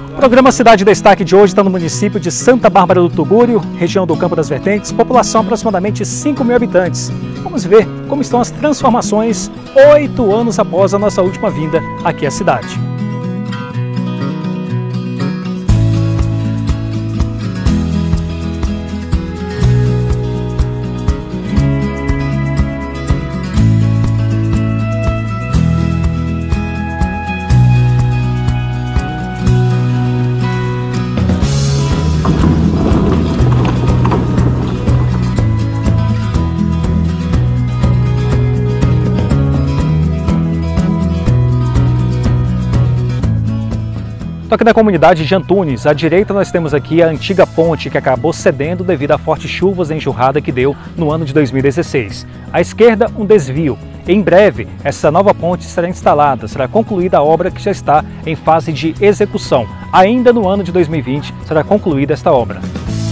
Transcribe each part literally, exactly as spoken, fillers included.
O programa Cidade Destaque de hoje está no município de Santa Bárbara do Tugúrio, região do Campo das Vertentes, população aproximadamente cinco mil habitantes. Vamos ver como estão as transformações oito anos após a nossa última vinda aqui à cidade. Estou aqui na comunidade de Antunes. À direita nós temos aqui a antiga ponte que acabou cedendo devido a fortes chuvas e enxurrada que deu no ano de dois mil e dezesseis. À esquerda, um desvio. Em breve, essa nova ponte será instalada, será concluída a obra que já está em fase de execução. Ainda no ano de dois mil e vinte será concluída esta obra.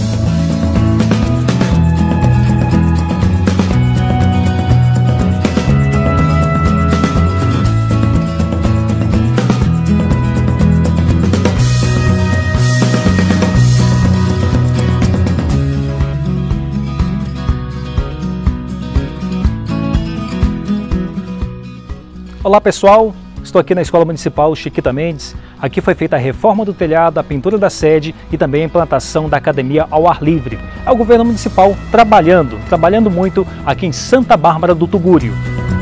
Olá pessoal, estou aqui na Escola Municipal Chiquita Mendes. Aqui foi feita a reforma do telhado, a pintura da sede e também a implantação da academia ao ar livre. É o governo municipal trabalhando, trabalhando muito aqui em Santa Bárbara do Tugúrio.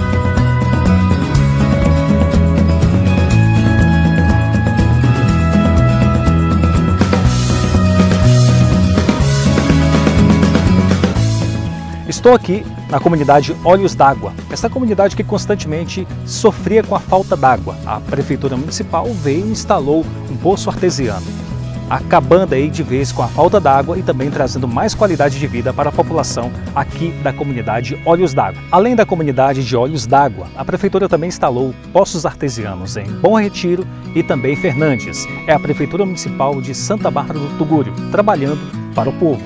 Estou aqui na comunidade Olhos d'Água, essa comunidade que constantemente sofria com a falta d'água. A Prefeitura Municipal veio e instalou um poço artesiano, acabando aí de vez com a falta d'água e também trazendo mais qualidade de vida para a população aqui da comunidade Olhos d'Água. Além da comunidade de Olhos d'Água, a Prefeitura também instalou poços artesianos em Bom Retiro e também Fernandes. É a Prefeitura Municipal de Santa Bárbara do Tugúrio, trabalhando para o povo.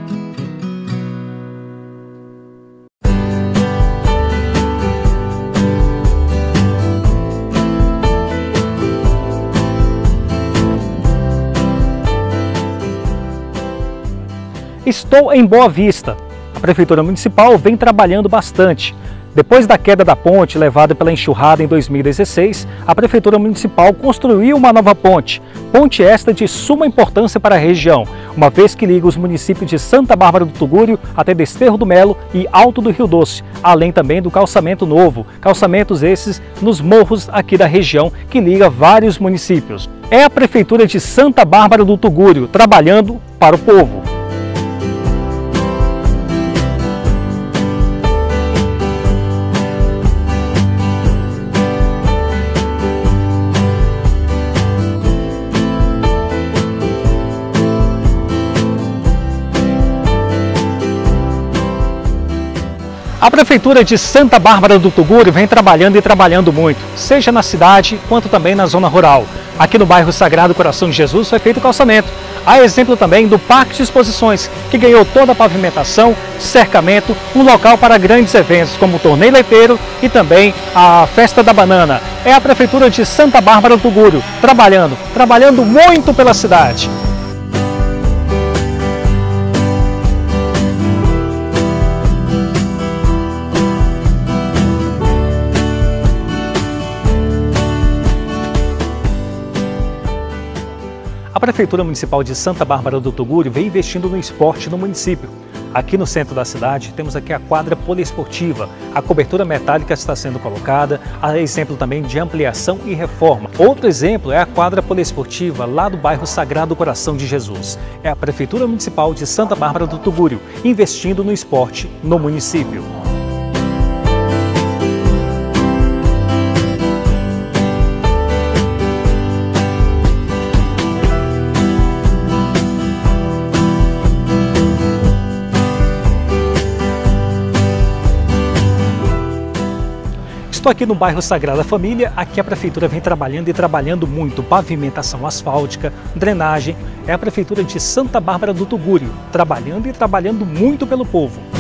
Estou em Boa Vista. A Prefeitura Municipal vem trabalhando bastante. Depois da queda da ponte levada pela enxurrada em dois mil e dezesseis, a Prefeitura Municipal construiu uma nova ponte. Ponte esta de suma importância para a região, uma vez que liga os municípios de Santa Bárbara do Tugúrio até Desterro do Melo e Alto do Rio Doce, além também do calçamento novo. Calçamentos esses nos morros aqui da região que liga vários municípios. É a Prefeitura de Santa Bárbara do Tugúrio trabalhando para o povo. A Prefeitura de Santa Bárbara do Tugúrio vem trabalhando e trabalhando muito, seja na cidade quanto também na zona rural. Aqui no bairro Sagrado Coração de Jesus foi feito o calçamento. Há exemplo também do Parque de Exposições, que ganhou toda a pavimentação, cercamento, um local para grandes eventos como o Torneio Leiteiro e também a Festa da Banana. É a Prefeitura de Santa Bárbara do Tugúrio trabalhando, trabalhando muito pela cidade. A Prefeitura Municipal de Santa Bárbara do Tugúrio vem investindo no esporte no município. Aqui no centro da cidade temos aqui a quadra poliesportiva, a cobertura metálica está sendo colocada, há exemplo também de ampliação e reforma. Outro exemplo é a quadra poliesportiva lá do bairro Sagrado Coração de Jesus. É a Prefeitura Municipal de Santa Bárbara do Tugúrio investindo no esporte no município. Estou aqui no bairro Sagrada Família, aqui a Prefeitura vem trabalhando e trabalhando muito, pavimentação asfáltica, drenagem. É a Prefeitura de Santa Bárbara do Tugúrio, trabalhando e trabalhando muito pelo povo.